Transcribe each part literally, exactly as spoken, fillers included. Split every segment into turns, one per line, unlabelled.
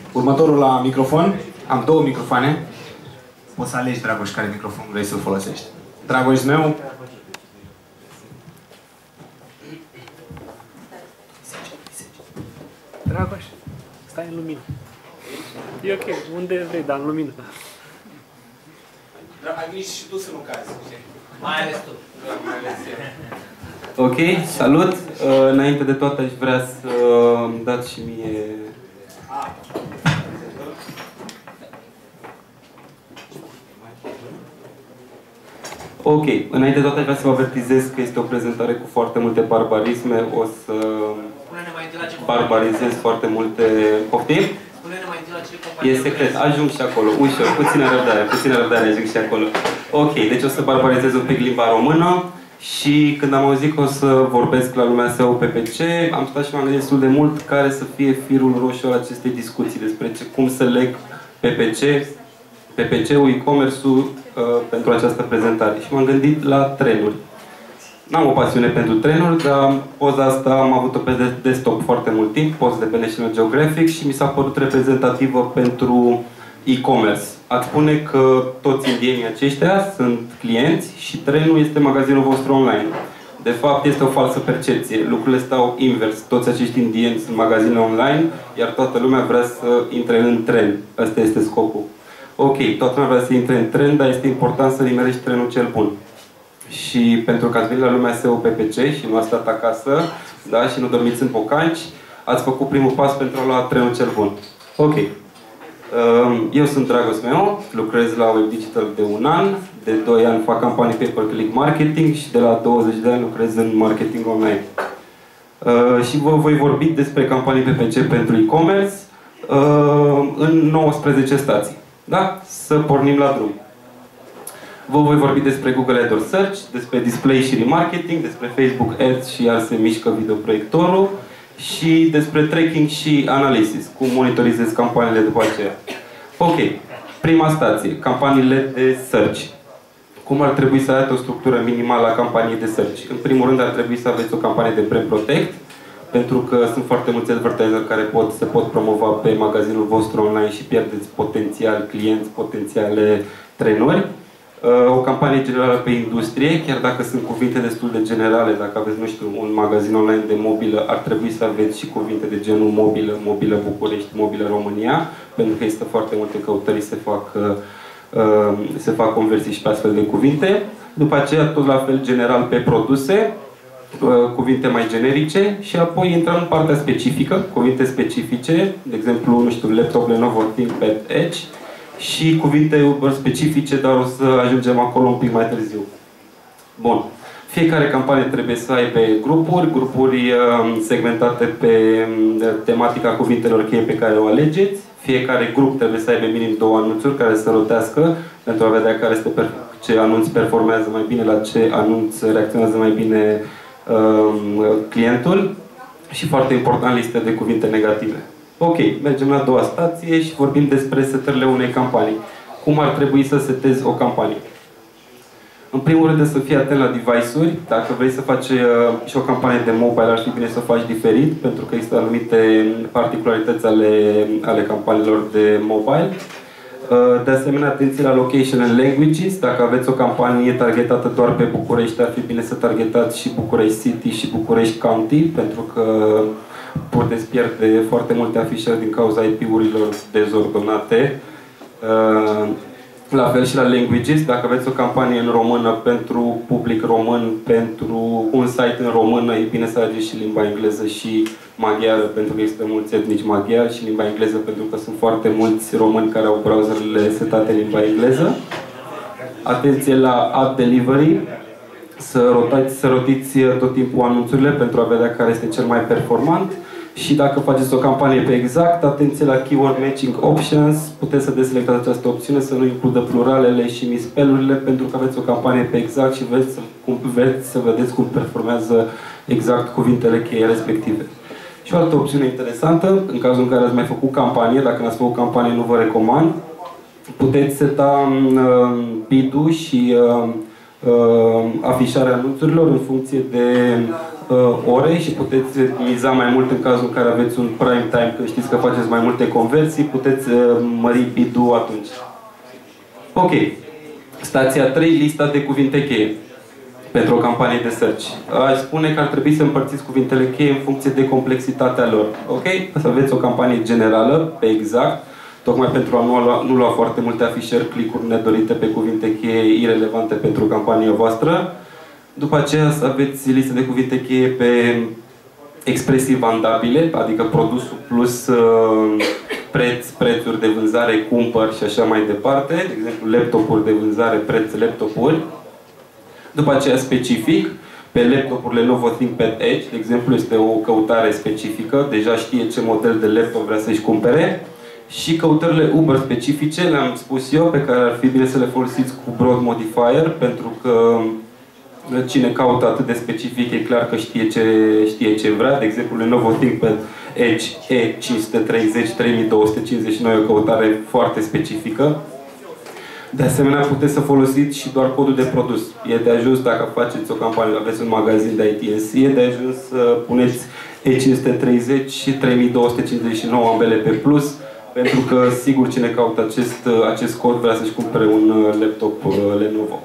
Următorul la microfon. Am două microfoane. Poți să alegi, Dragoș, care microfon vrei să-l folosești. Dragoș meu.
Dragoș, stai în lumină. E ok, unde vrei, dar în lumină.
Ai grijă și tu să nu cazi.
Mai ales tu.
Ok, salut! Uh, înainte de toate aș vrea să îmi dați și mie... Ok, înainte de toate aș vrea să vă avertizez că este o prezentare cu foarte multe barbarisme. O să barbarizez foarte multe... Poftim?
Spune-ne mai întâi la ce companie.
E secret, ajung și acolo, ușor, puțină răbdare, puțină răbdare, ajung și acolo. Ok, deci o să barbarizez un pic limba română. Și când am auzit că o să vorbesc la lumea S E O P P C, am stat și m-am gândit destul de mult care să fie firul roșu al acestei discuții despre ce, cum să leg P P C, P P C-ul, e-commerce-ul uh, pentru această prezentare. Și m-am gândit la trenuri. N-am o pasiune pentru trenuri, dar poza asta am avut-o pe desktop foarte mult timp, poza de pe National Geographic, și mi s-a părut reprezentativă pentru e-commerce. Ați spune că toți indienii aceștia sunt clienți și trenul este magazinul vostru online. De fapt, este o falsă percepție. Lucrurile stau invers. Toți acești indieni sunt magazine online, iar toată lumea vrea să intre în tren. Asta este scopul. Ok, toată lumea vrea să intre în tren, dar este important să nimerești trenul cel bun. Și pentru că ați venit la lumea S E O P P C și nu ați stat acasă, da, și nu dormiți în bocanci, ați făcut primul pas pentru a lua trenul cel bun. Ok. Eu sunt Dragoș meu, lucrez la Web Digital de un an, de doi ani fac campanii pay-per-click marketing și de la douăzeci de ani lucrez în marketing online. Și vă voi vorbi despre campanii P P C pentru e-commerce în nouăsprezece stații. Da? Să pornim la drum. Vă voi vorbi despre Google AdWords Search, despre display și remarketing, despre Facebook Ads și iar se mișcă videoproiectorul, și despre tracking și analysis, cum monitorizez campaniile după aceea. Ok, prima stație, campaniile de search. Cum ar trebui să arate o structură minimală a campaniei de search? În primul rând ar trebui să aveți o campanie de brand protect, pentru că sunt foarte mulți advertiser care pot, se pot promova pe magazinul vostru online și pierdeți potențial clienți, potențiale trenuri. O campanie generală pe industrie, chiar dacă sunt cuvinte destul de generale, dacă aveți, nu știu, un magazin online de mobilă, ar trebui să aveți și cuvinte de genul mobilă, mobilă București, mobilă România, pentru că există foarte multe căutări, se fac, se fac conversii și pe astfel de cuvinte. După aceea, tot la fel general pe produse, cuvinte mai generice, și apoi intrăm în partea specifică, cuvinte specifice, de exemplu, nu știu, laptop Lenovo ThinkPad Edge, și cuvinte specifice, dar o să ajungem acolo un pic mai târziu. Bun. Fiecare campanie trebuie să aibă grupuri, grupuri segmentate pe tematica cuvintelor cheie pe care o alegeți. Fiecare grup trebuie să aibă minim două anunțuri care să rotească pentru a vedea care este ce anunț performează mai bine, la ce anunț reacționează mai bine um, clientul. Și foarte important, listă de cuvinte negative. Ok, mergem la a doua stație și vorbim despre setările unei campanii. Cum ar trebui să setezi o campanie? În primul rând, să fii atent la device-uri. Dacă vrei să faci uh, și o campanie de mobile, ar fi bine să o faci diferit, pentru că există anumite particularități ale, ale campaniilor de mobile. Uh, de asemenea, atenție la location and languages. Dacă aveți o campanie targetată doar pe București, ar fi bine să targetați și București City și București County, pentru că puteți pierde foarte multe afișări din cauza I P-urilor dezordonate. La fel și la languages, dacă aveți o campanie în română pentru public român, pentru un site în română, e bine să alegeți și limba engleză și maghiară, pentru că există mulți etnici maghiari, și limba engleză pentru că sunt foarte mulți români care au browserele setate în limba engleză. Atenție la ad delivery. Să rotați, să rotiți tot timpul anunțurile pentru a vedea care este cel mai performant. Și dacă faceți o campanie pe exact, atenție la Keyword Matching Options. Puteți să deselectați această opțiune, să nu includă pluralele și misspell-urile, pentru că aveți o campanie pe exact și veți, cum, veți să vedeți cum performează exact cuvintele cheie respective. Și o altă opțiune interesantă, în cazul în care ați mai făcut campanie, dacă n-ați făcut campanie, nu vă recomand, puteți seta uh, bid-ul și uh, Uh, afișarea anunțurilor în funcție de uh, ore și puteți miza mai mult în cazul în care aveți un prime time, că știți că faceți mai multe conversii, puteți uh, mări bid-ul atunci. Ok. Stația trei, lista de cuvinte cheie pentru o campanie de search. Aș spune că ar trebui să împărțiți cuvintele cheie în funcție de complexitatea lor. Ok? Să aveți o campanie generală, pe exact, tocmai pentru a nu lua, nu lua foarte multe afișări, clicuri nedorite pe cuvinte cheie irelevante pentru campania voastră. După aceea să aveți liste de cuvinte cheie pe expresii vandabile, adică produsul plus uh, preț, prețuri de vânzare, cumpăr și așa mai departe. De exemplu, laptopuri de vânzare, preț, laptopuri. După aceea specific, pe laptopurile Lenovo ThinkPad Edge, de exemplu, este o căutare specifică, deja știe ce model de laptop vrea să-și cumpere. Și căutările Uber specifice, le-am spus eu, pe care ar fi bine să le folosiți cu broad modifier, pentru că cine caută atât de specific e clar că știe ce, știe ce vrea. De exemplu, Lenovo ThinkPad Edge E cinci sute treizeci trei mii două sute cincizeci și nouă e o căutare foarte specifică. De asemenea, puteți să folosiți și doar codul de produs. E de ajuns dacă faceți o campanie, aveți un magazin de I T and C, e de ajuns să puneți E cinci sute treizeci și trei mii două sute cincizeci și nouă ambele pe plus, pentru că sigur cine caută acest, acest cod vrea să-și cumpere un laptop Lenovo.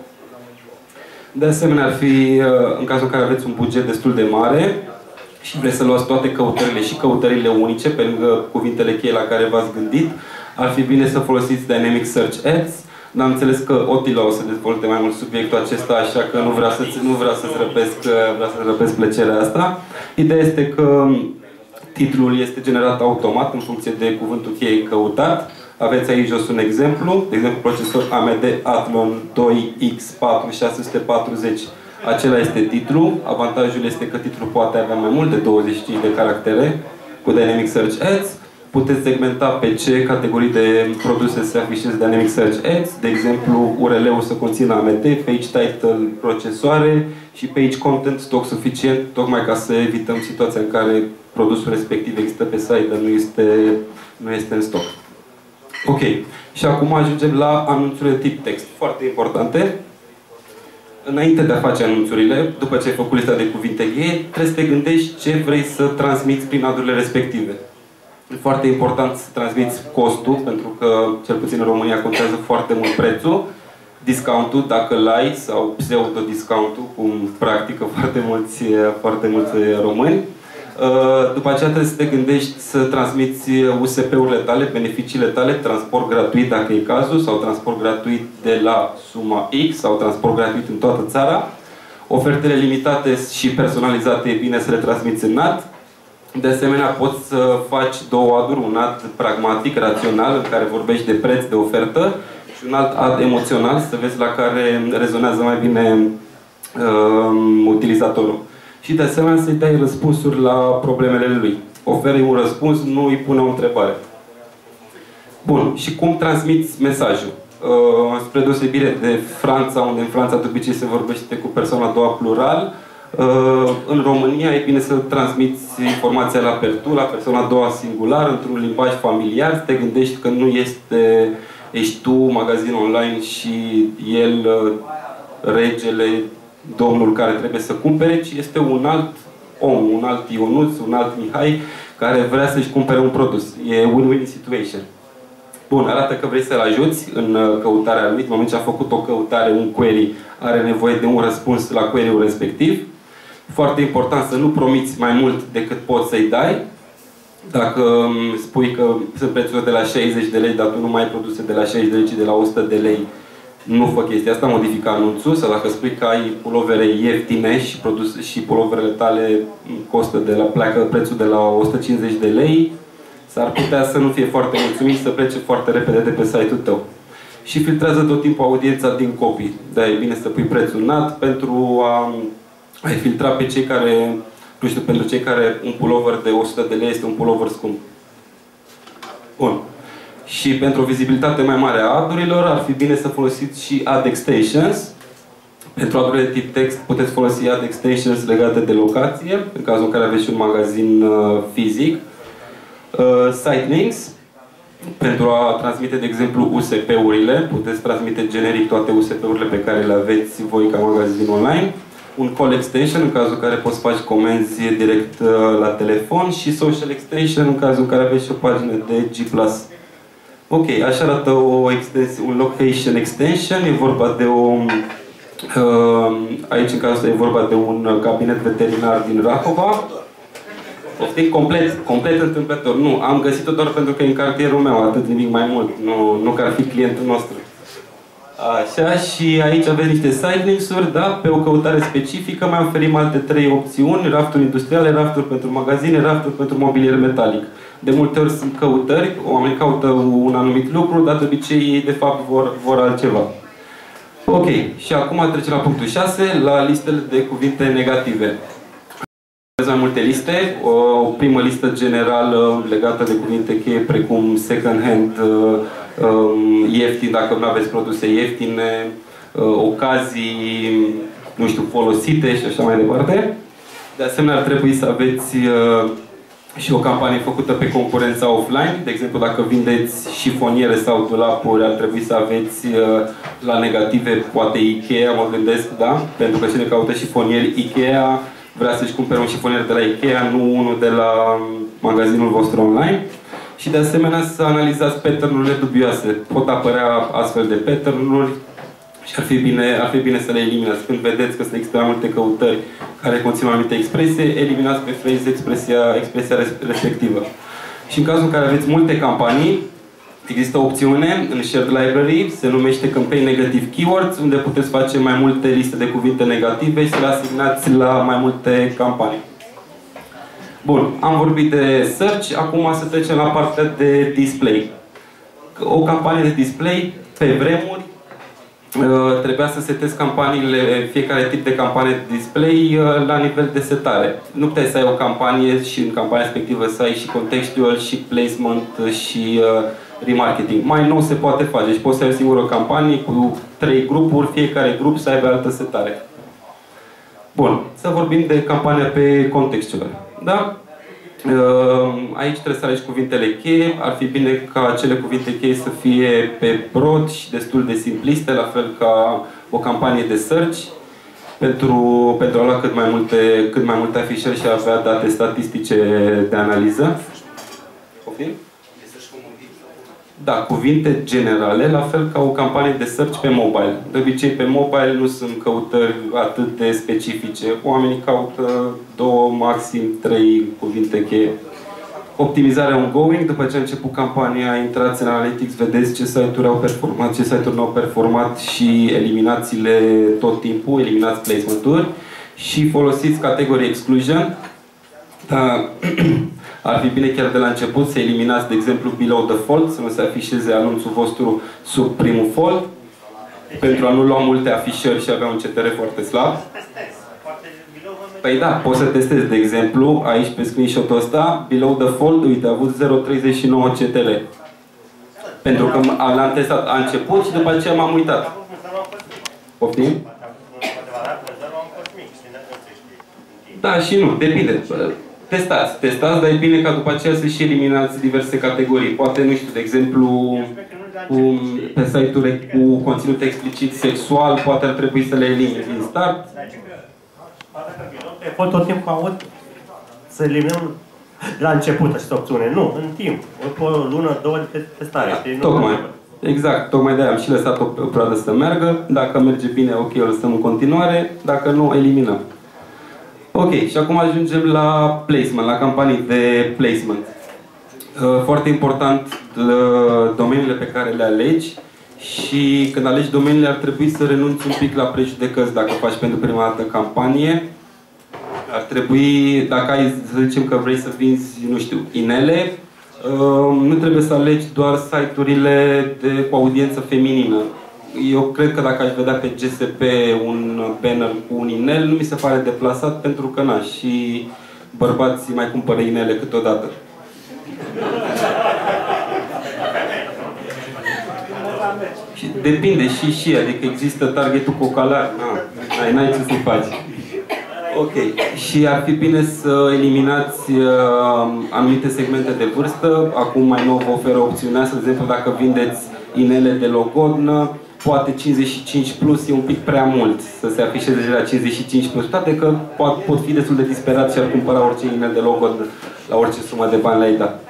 De asemenea, ar fi, în cazul în care aveți un buget destul de mare și vreți să luați toate căutările și căutările unice, pe lângă cuvintele cheie la care v-ați gândit, ar fi bine să folosiți Dynamic Search Ads. N-am înțeles că Otila o să dezvolte mai mult subiectul acesta, așa că nu vreau să-ți nu vreau să-ți răpesc, vreau să-ți răpesc plăcerea asta. Ideea este că titlul este generat automat în funcție de cuvântul cheie căutat. Aveți aici jos un exemplu, de exemplu procesor A M D Athlon doi X patru șase sute patruzeci. Acela este titlul. Avantajul este că titlul poate avea mai mult de douăzeci și cinci de caractere cu Dynamic Search Ads. Puteți segmenta pe ce categorii de produse se afișează Dynamic Search Ads. De exemplu, U R L-ul să conțină A M D, page title, procesoare și page content, stoc suficient, tocmai ca să evităm situația în care produsul respectiv există pe site, dar nu este, nu este în stoc. Ok. Și acum ajungem la anunțurile tip text. Foarte importante. Înainte de a face anunțurile, după ce ai făcut lista de cuvinte cheie, trebuie să te gândești ce vrei să transmiți prin adurile respective. E foarte important să transmiți costul, pentru că, cel puțin în România, contează foarte mult prețul. Discountul, dacă l-ai, sau pseudo-discountul, cum practică foarte mulți, foarte mulți români. După aceea trebuie să te gândești să transmiți U S P-urile tale, beneficiile tale, transport gratuit dacă e cazul, sau transport gratuit de la suma X, sau transport gratuit în toată țara. Ofertele limitate și personalizate e bine să le transmiți în ad. De asemenea, poți să faci două aduri, un ad pragmatic, rațional, în care vorbești de preț, de ofertă, și un alt ad emoțional, să vezi la care rezonează mai bine uh, utilizatorul. Și de asemenea să-i dai răspunsuri la problemele lui. Oferi un răspuns, nu îi pune o întrebare. Bun. Și cum transmiți mesajul? Uh, spre deosebire de Franța, unde în Franța de obicei se vorbește cu persoana a doua plural, uh, în România e bine să transmiți informația la per tu, la persoana a doua singular, într-un limbaj familiar, să te gândești că nu este, ești tu, magazin online și el, uh, regele, domnul care trebuie să cumpere, ci este un alt om, un alt Ionuț, un alt Mihai, care vrea să-și cumpere un produs. E win-win situation. Bun, arată că vrei să-l ajuți în căutarea lui. În moment ce a făcut o căutare, un query, are nevoie de un răspuns la query-ul respectiv. Foarte important să nu promiți mai mult decât poți să-i dai. Dacă spui că sunt prețuri de la șaizeci de lei, dar tu nu mai ai produse de la șaizeci de lei, ci de la o sută de lei, nu fă chestia asta, modifică anunțul. Sau dacă spui că ai pulovere ieftine și, produs, și puloverele tale costă de la, pleacă prețul de la o sută cincizeci de lei, s-ar putea să nu fie foarte mulțumit și să plece foarte repede de pe site-ul tău. Și filtrează tot timpul audiența din copii. De-aia e bine să pui prețul înalt pentru a, a filtra pe cei care, nu știu, pentru cei care un pulover de o sută de lei este un pulover scump. Bun. Și pentru o vizibilitate mai mare a ad-urilor, ar fi bine să folosiți și ad extensions. Pentru ad-urile tip text puteți folosi ad extensions legate de locație, în cazul în care aveți și un magazin uh, fizic. Uh, site links, pentru a transmite, de exemplu, U S P-urile. Puteți transmite generic toate U S P-urile pe care le aveți voi ca magazin online. un call extension, în cazul în care poți să faci comenzi direct la telefon, și social extension, în cazul în care aveți și o pagină de G plus. Ok, așa arată o extension, un location extension, e vorba de o... Aici, în cazul e vorba de un cabinet veterinar din Rahova. Oftim, complet, complet întâmplător. Nu, am găsit-o doar pentru că e în cartierul meu, atât nimic mai mult. Nu, nu că ar fi clientul nostru. Așa, și aici aveți niște site links-uri, da? Pe o căutare specifică mai oferim alte trei opțiuni: rafturi industriale, rafturi pentru magazine, rafturi pentru mobilier metalic. De multe ori sunt căutări, oamenii caută un anumit lucru, dar de obicei ei de fapt vor, vor altceva. Ok, și acum trecem la punctul șase, la listele de cuvinte negative. Mai multe liste, o primă listă generală legată de cuvinte cheie precum second hand, ieftin dacă nu aveți produse ieftine, ocazii, nu știu, folosite și așa mai departe. De asemenea, ar trebui să aveți și o campanie făcută pe concurența offline. De exemplu, dacă vindeți șifoniere sau dulapuri, ar trebui să aveți la negative, poate Ikea, mă gândesc, da? Pentru că cine caută șifonieri Ikea vrea să-și cumpere un șifonier de la Ikea, nu unul de la magazinul vostru online. Și de asemenea să analizați pattern-urile dubioase. Pot apărea astfel de pattern-uri și ar fi bine, ar fi bine să le eliminați. Când vedeți că există mai multe căutări care conțin o anumită expresie, eliminați pe phrase expresia, expresia respectivă. Și în cazul în care aveți multe campanii, există o opțiune în Shared Library, se numește Campaign Negative Keywords, unde puteți face mai multe liste de cuvinte negative și să le asignați la mai multe campanii. Bun, am vorbit de search, acum să trecem la partea de display. O campanie de display, pe vremuri, trebuia să setezi campaniile, fiecare tip de campanie de display la nivel de setare. Nu puteai să ai o campanie și în campania respectivă să ai și contextual, și placement, și remarketing. Mai nou se poate face și poți să ai o singură campanie cu trei grupuri, fiecare grup să aibă altă setare. Bun, să vorbim de campania pe contextual. Da? Aici trebuie să alegi cuvintele cheie. Ar fi bine ca acele cuvinte cheie să fie pe broad și destul de simpliste, la fel ca o campanie de search, pentru, pentru a lua cât mai multe, cât mai multe afișări și a avea date statistice de analiză. Poftim? Da, cuvinte generale, la fel ca o campanie de search pe mobile. De obicei, pe mobile nu sunt căutări atât de specifice. Oamenii caută două, maxim trei cuvinte cheie. Optimizarea ongoing. După ce a început campania, intrați în Analytics, vedeți ce site-uri au performat, ce site-uri nu au performat și eliminați-le tot timpul, eliminați placement-uri și folosiți category exclusion. Da. Ar fi bine chiar de la început să eliminați, de exemplu, below the fold, să nu se afișeze anunțul vostru sub primul fold, pentru a nu lua multe afișări și avea un C T R foarte slab. Păi da, poți să testezi, de exemplu, aici pe screenshot-ul ăsta, below the fold, uite, a avut zero virgulă treizeci și nouă C T R. Pentru că l-am testat a început și după aceea m-am uitat. Poftim? Da, și nu, depinde. Testați, testați, dar e bine ca după aceea să și eliminați diverse categorii. Poate, nu știu, de exemplu, cu, pe site-uri cu conținut explicit sexual, poate ar trebui să le elimini din start.
Pot tot timpul aud să eliminăm la început această opțiune. Nu, în timp. O lună, două de testare.
Tocmai. Exact, tocmai de-aia am și lăsat o perioadă să meargă. Dacă merge bine, ok, o lăsăm în continuare. Dacă nu, eliminăm. Ok, și acum ajungem la placement, la campanii de placement. Foarte important, domeniile pe care le alegi și când alegi domeniile ar trebui să renunți un pic la prejudecăți dacă faci pentru prima dată campanie. Ar trebui, dacă ai, să zicem că vrei să vinzi, nu știu, inele, nu trebuie să alegi doar site-urile de cu audiență feminină. Eu cred că dacă aș vedea pe G S P un banner cu un inel, nu mi se pare deplasat pentru că na, și bărbații mai cumpără inele câteodată. Și depinde și și, adică există targetul cocalar, na, n-ai ce să faci. Ok. Și ar fi bine să eliminați uh, anumite segmente de vârstă. Acum mai nou vă oferă opțiunea, să, de exemplu, dacă vindeți inele de logodnă, poate cincizeci și cinci plus e un pic prea mult să se afișeze de la cincizeci și cinci plus, toate că pot, pot fi destul de disperați și ar cumpăra orice e-mail de logo la orice sumă de bani le-ai dat.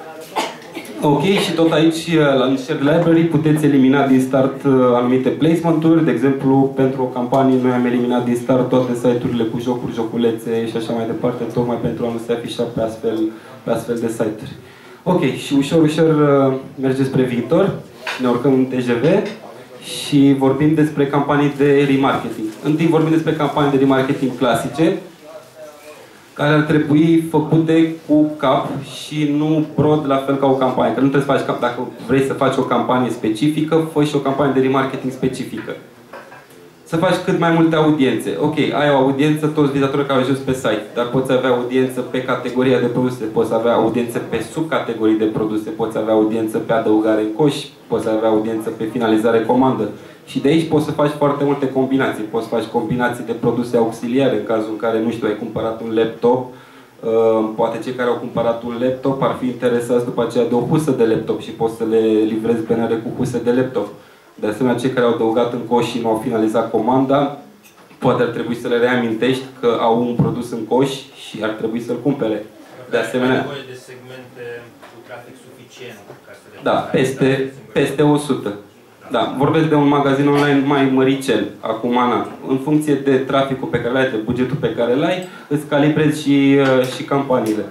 Ok, și tot aici, la Shared Library, puteți elimina din start anumite placement-uri. De exemplu, pentru o campanie, noi am eliminat din start toate site-urile cu jocuri, joculețe și așa mai departe, tocmai pentru a nu se afișa pe astfel, pe astfel de site-uri. Ok, și ușor, ușor merge spre viitor. Ne urcăm în T G V și vorbim despre campanii de remarketing. Întâi vorbim despre campanii de remarketing clasice, care ar trebui făcute cu cap și nu broad la fel ca o campanie. Că nu trebuie să faci, dacă vrei să faci o campanie specifică, fă și o campanie de remarketing specifică. Să faci cât mai multe audiențe. Ok, ai o audiență, toți vizitorii care au ajuns pe site, dar poți avea audiență pe categoria de produse, poți avea audiență pe subcategorii de produse, poți avea audiență pe adăugare în coș, poți avea audiență pe finalizare comandă. Și de aici poți să faci foarte multe combinații. Poți să faci combinații de produse auxiliare, în cazul în care, nu știu, ai cumpărat un laptop, poate cei care au cumpărat un laptop ar fi interesați după aceea de o husă de laptop și poți să le livrezi banere cu huse de laptop. De asemenea, cei care au adăugat în coș și nu au finalizat comanda, poate ar trebui să le reamintești că au un produs în coș și ar trebui să-l cumpere. De asemenea,
de segmente cu trafic suficient ca să le
da, peste, peste o sută. Da, vorbesc de un magazin online mai măricel, acum, na, în funcție de traficul pe care l-ai, de bugetul pe care l-ai, îți calibrezi și, uh, și campaniile.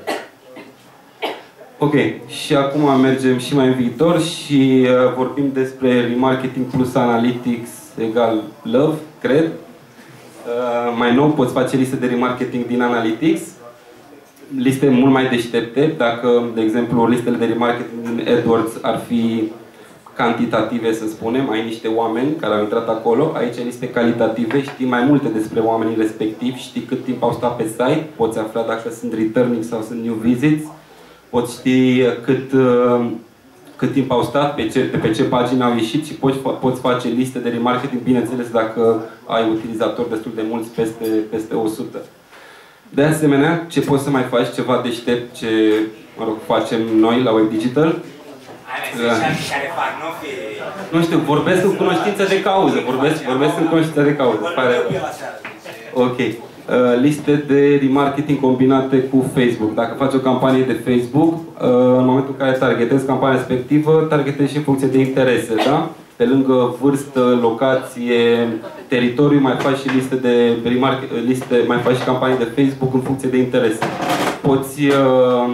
Ok, și acum mergem și mai în viitor și uh, vorbim despre remarketing plus analytics egal love, cred. Uh, mai nou poți face liste de remarketing din analytics, liste mult mai deștepte, dacă, de exemplu, listele de remarketing din AdWords ar fi cantitative, să spunem, ai niște oameni care au intrat acolo, aici ai liste calitative, știi mai multe despre oamenii respectivi, știi cât timp au stat pe site, poți afla dacă sunt returning sau sunt new visits, poți ști cât, cât timp au stat, pe ce, pe ce pagini au ieșit și poți, poți face liste de remarketing, bineînțeles dacă ai utilizatori destul de mulți, peste, peste o sută. De asemenea, ce poți să mai faci, ceva deștept, ce, mă rog, facem noi la Web Digital, nu știu, vorbesc în cunoștință de cauză, vorbesc, vorbesc în cunoștință de cauză, pare. Ok. Uh, liste de remarketing combinate cu Facebook. Dacă faci o campanie de Facebook, uh, în momentul în care targetezi campania respectivă, targetezi și în funcție de interese, da? Pe lângă vârstă, locație, teritoriu, mai faci și liste de liste, mai faci și campanii de Facebook în funcție de interese. Poți uh,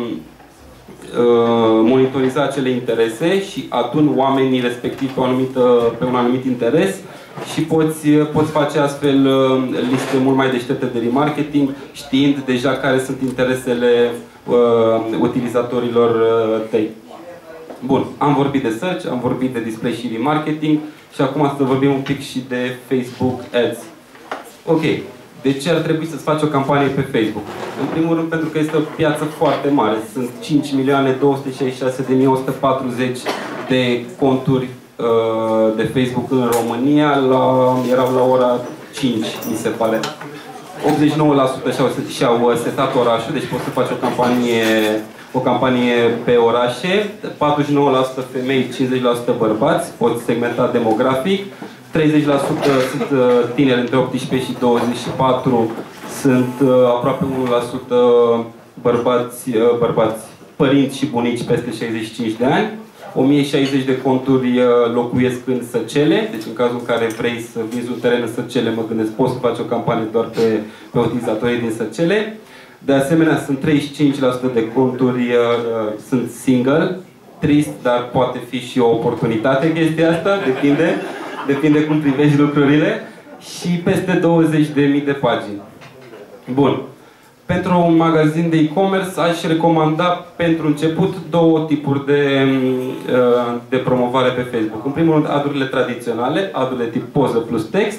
monitoriza acele interese și aduni oamenii respectiv pe, o anumită, pe un anumit interes și poți, poți face astfel liste mult mai deștepte de remarketing, știind deja care sunt interesele uh, utilizatorilor uh, tăi. Bun, am vorbit de search, am vorbit de display și remarketing și acum să vorbim un pic și de Facebook Ads. Ok. De ce ar trebui să-ți faci o campanie pe Facebook? În primul rând pentru că este o piață foarte mare. Sunt cinci milioane două sute șaizeci și șase de mii o sută patruzeci de conturi uh, de Facebook în România. La, erau la ora cinci, mi se pare. optzeci și nouă la sută și-au setat orașul, deci poți să faci o campanie, o campanie pe orașe. patruzeci și nouă la sută femei, cincizeci la sută bărbați. Poți segmenta demografic. treizeci la sută sunt tineri între optsprezece și douăzeci și patru, sunt aproape unu la sută bărbați, bărbați, părinți și bunici peste șaizeci și cinci de ani. o mie șaizeci de conturi locuiesc în Săcele, deci în cazul în care vrei să vinzi un teren în Săcele, mă gândesc, poți să faci o campanie doar pe, pe utilizatorii din Săcele. De asemenea, sunt treizeci și cinci la sută de conturi uh, sunt single, trist, dar poate fi și o oportunitate chestia asta, depinde. Depinde cum privești lucrurile. Și peste douăzeci de mii de pagini. Bun. Pentru un magazin de e-commerce aș recomanda pentru început două tipuri de, de promovare pe Facebook. În primul rând, ad-urile tradiționale, ad-urile tip poză plus text,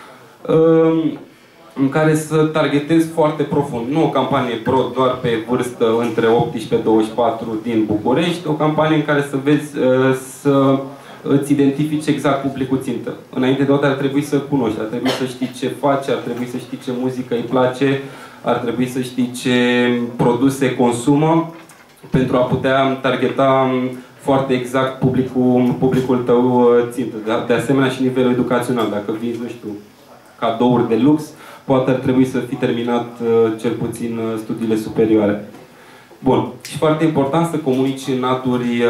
în care să targetezi foarte profund. Nu o campanie broad doar pe vârstă între optsprezece douăzeci și patru din București, o campanie în care să vezi să îți identifici exact publicul țintă. Înainte de toate ar trebui să cunoști, ar trebui să știi ce face, ar trebui să știi ce muzică îi place, ar trebui să știi ce produse consumă pentru a putea targeta foarte exact publicul, publicul tău țintă. De, de asemenea și nivelul educațional. Dacă vinzi, nu știu, cadouri de lux, poate ar trebui să fi terminat cel puțin studiile superioare. Bun. Și foarte important să comunici în aduri,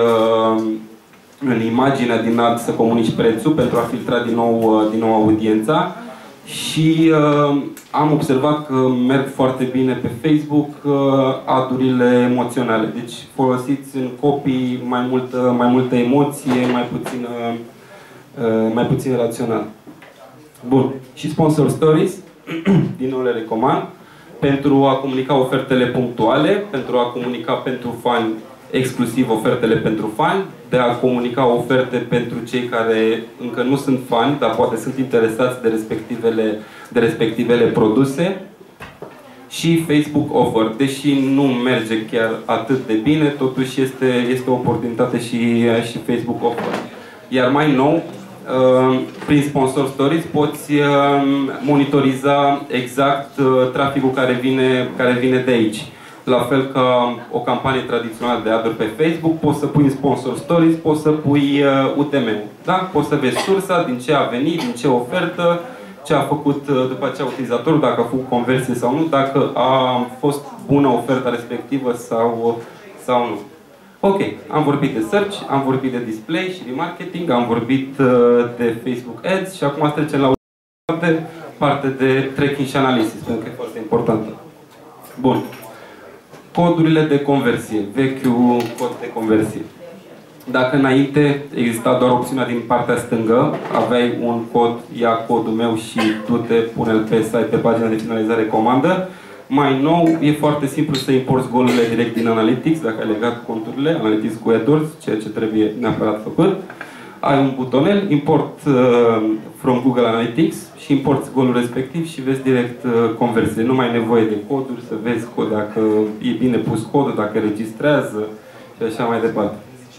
în imaginea din ad, să comunici prețul pentru a filtra din nou, din nou audiența. Și uh, am observat că merg foarte bine pe Facebook uh, adurile emoționale. Deci folosiți în copii mai multă, mai multă emoție, mai puțin, uh, mai puțin rațional. Bun. Și sponsor stories, din nou le recomand, pentru a comunica ofertele punctuale, pentru a comunica pentru fani exclusiv ofertele pentru fani, de a comunica oferte pentru cei care încă nu sunt fani, dar poate sunt interesați de respectivele, de respectivele produse. Și Facebook Offer. Deși nu merge chiar atât de bine, totuși este, este o oportunitate și, și Facebook Offer. Iar mai nou, prin Sponsor Stories poți monitoriza exact traficul care vine, care vine de aici. La fel ca o campanie tradițională de ad-uri pe Facebook, poți să pui în Sponsor Stories, poți să pui U T M-ul. Da? Poți să vezi sursa, din ce a venit, din ce ofertă, ce a făcut după aceea utilizatorul, dacă a făcut conversie sau nu, dacă a fost bună oferta respectivă sau, sau nu. Ok, am vorbit de search, am vorbit de display și de marketing, am vorbit de Facebook Ads și acum trecem la parte de tracking și analysis, pentru că e foarte importantă. Bun. Codurile de conversie, vechiul cod de conversie. Dacă înainte exista doar opțiunea din partea stângă, aveai un cod, ia codul meu și tu te pune-l pe site, pe pagina de finalizare comandă. Mai nou, e foarte simplu să importi golurile direct din Analytics, dacă ai legat conturile, Analytics cu AdWords, ceea ce trebuie neapărat făcut. Ai un butonel, import uh, from Google Analytics și importi golul respectiv și vezi direct uh, conversie. Nu mai ai nevoie de coduri, să vezi cod, dacă e bine pus codul, dacă registrează și așa mai departe.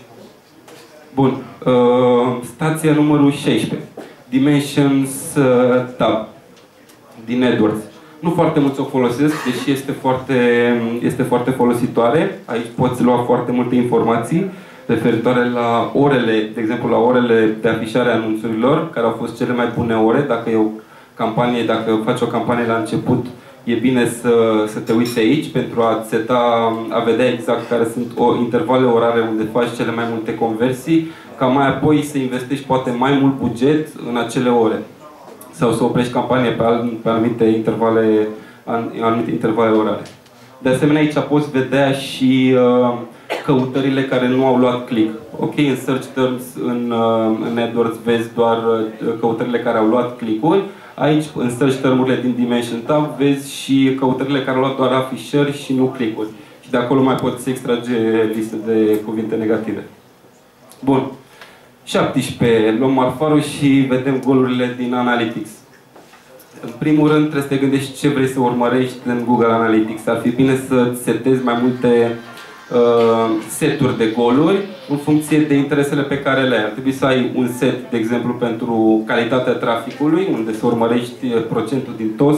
Bun. Uh, stația numărul șaisprezece. Dimensions uh, Tab din AdWords. Nu foarte mulți o folosesc, deși este foarte, este foarte folositoare. Aici poți lua foarte multe informații referitoare la orele, de exemplu la orele de afișare a anunțurilor, care au fost cele mai bune ore. Dacă e o campanie, dacă faci o campanie la început, e bine să, să te uiți aici pentru a seta, a vedea exact care sunt o, intervale orare unde faci cele mai multe conversii, ca mai apoi să investești poate mai mult buget în acele ore. Sau să oprești campanie pe, pe anumite intervale, anumite intervale orare. De asemenea, aici poți vedea și uh, căutările care nu au luat click. Ok, în search terms, în, uh, în AdWords vezi doar uh, căutările care au luat click-uri. Aici, în search term-urile din Dimension Tab, vezi și căutările care au luat doar afișări și nu click-uri. Și de acolo mai poți extrage liste de cuvinte negative. Bun. șaptesprezece. Luăm marfarul și vedem golurile din Analytics. În primul rând trebuie să te gândești ce vrei să urmărești în Google Analytics. Ar fi bine să setezi mai multe uh, seturi de goluri în funcție de interesele pe care le ai. Ar trebui să ai un set, de exemplu, pentru calitatea traficului, unde să urmărești procentul din T O S,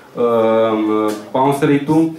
uh, bounce rate-ul,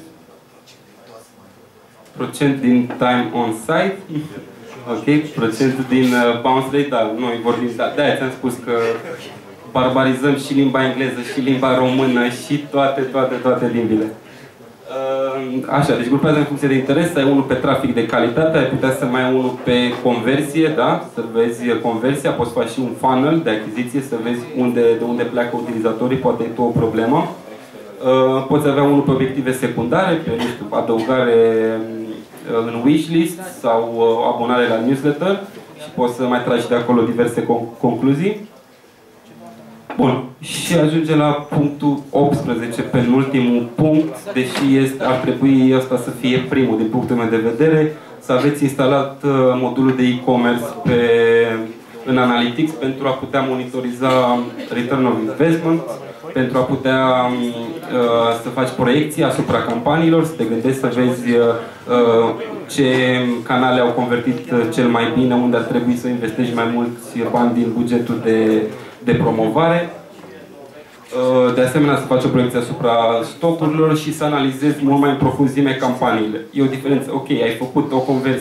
procent din time on site. Ok, procentul din uh, bounce rate, da, noi vorbim, da, de-aia ți-am spus că barbarizăm și limba engleză, și limba română, și toate, toate, toate limbile. Uh, așa, deci grupează în funcție de interes, ai unul pe trafic de calitate, ai putea să mai ai unul pe conversie, da, să vezi conversia, poți face și un funnel de achiziție, să vezi unde, de unde pleacă utilizatorii, poate e tu o problemă. Uh, poți avea unul pe obiective secundare, pe, nu știu, adăugare în wishlist sau abonare la newsletter și poți să mai tragi de acolo diverse concluzii. Bun. Și ajunge la punctul optsprezece, penultimul punct, deși este, ar trebui asta să fie primul din punctul meu de vedere, să aveți instalat modulul de e-commerce pe, în Analytics pentru a putea monitoriza return of investment, pentru a putea uh, să faci proiecții asupra campaniilor, să te gândești să vezi uh, ce canale au convertit cel mai bine, unde ar trebui să investești mai mulți bani din bugetul de, de promovare. Uh, de asemenea, să faci o proiecție asupra stocurilor și să analizezi mult mai în profunzime campaniile. E o diferență. Ok, ai făcut o conversie,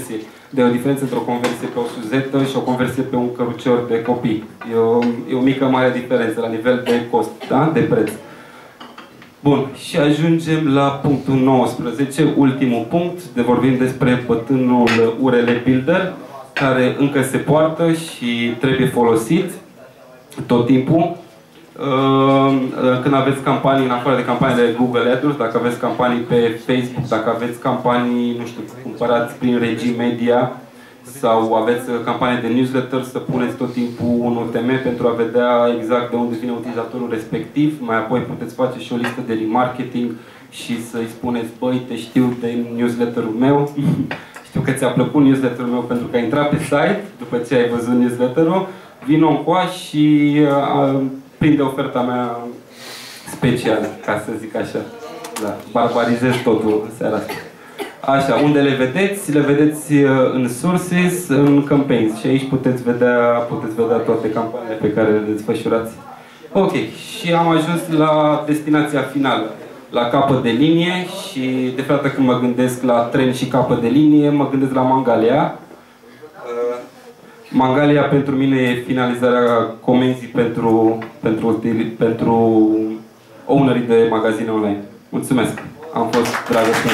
de o diferență între o conversie pe o suzetă și o conversie pe un cărucior de copii. E o, e o mică mare diferență la nivel de cost, da? De preț. Bun, și ajungem la punctul nouăsprezece, ultimul punct, de vorbim despre bătânul U R L Builder, care încă se poartă și trebuie folosit tot timpul. Când aveți campanii, în afară de campaniile de Google AdWords, dacă aveți campanii pe Facebook, dacă aveți campanii, nu știu, cumpărați prin regii media sau aveți campanii de newsletter, să puneți tot timpul un U T M pentru a vedea exact de unde vine utilizatorul respectiv. Mai apoi puteți face și o listă de remarketing și să-i spuneți, băi, te știu de newsletterul meu, știu că ți-a plăcut newsletterul meu pentru că ai intrat pe site, după ce ai văzut newsletterul, vino încoa și uh, prinde oferta mea specială, ca să zic așa. Da, barbarizez totul în seara asta. Așa, unde le vedeți? Le vedeți în Sources, în Campaigns și aici puteți vedea, puteți vedea toate campaniile pe care le desfășurați. Ok, și am ajuns la destinația finală, la capăt de linie și de fapt când mă gândesc la tren și capăt de linie, mă gândesc la Mangalia. Mangalia pentru mine e finalizarea comenzii pentru, pentru, pentru ownerii de magazine online. Mulțumesc! Am fost dragostea.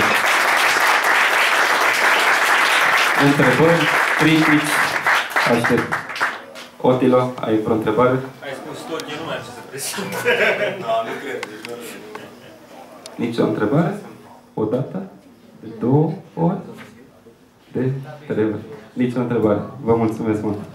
Întrebări, critici, aștept. Otilo, ai vreo întrebare?
Ai spus tot, eu nu mai am ce să prezint.
Nu, nu cred.
Nici o întrebare? O dată? De două ori? De trei ori? Nici o întrebare. Vă mulțumesc mult!